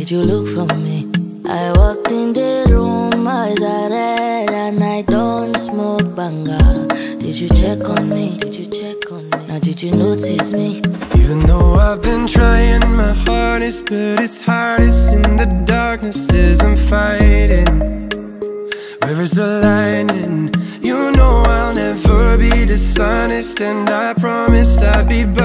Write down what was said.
did you look for me? I walked in the room, eyes are red, and I don't smoke banga. Did you check on me? Did you check on me? Now did you notice me? Even though I've been trying my hardest, but it's hardest in the darkness as I'm fighting. Where is the lining? You know I'll never be dishonest, and I promised I'd be by